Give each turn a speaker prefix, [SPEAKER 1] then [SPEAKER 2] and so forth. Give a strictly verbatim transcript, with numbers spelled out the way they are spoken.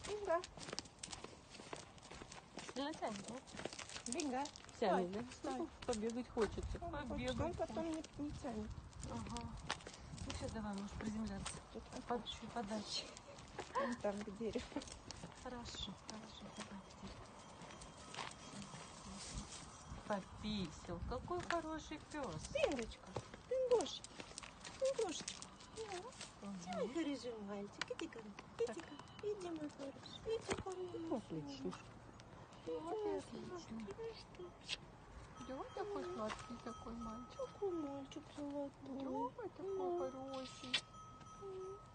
[SPEAKER 1] Бинго.
[SPEAKER 2] Не натянет, да?
[SPEAKER 1] Бинго.
[SPEAKER 2] Тянет, да?
[SPEAKER 1] Стой.
[SPEAKER 2] Побегать хочется.
[SPEAKER 1] Он,
[SPEAKER 2] Побегать.
[SPEAKER 1] он потом не, не тянет.
[SPEAKER 2] Ага. Ну все, давай, можешь приземляться.
[SPEAKER 1] Тут
[SPEAKER 2] Подальше, подальше.
[SPEAKER 1] он там к дереву.
[SPEAKER 2] Хорошо, хорошо, давай к дереву. Пописал. Какой хороший пес.
[SPEAKER 1] Бингочка. Бингош. Бингошечка. Иди, мой хороший мальчик. Иди-ка. Иди-ка. Иди, мой хороший. Иди, хороший.
[SPEAKER 2] Отлично. Вот отлично. Да, такой сладкий такой мальчик.
[SPEAKER 1] Какой мальчик золотой.
[SPEAKER 2] Да, такой хороший.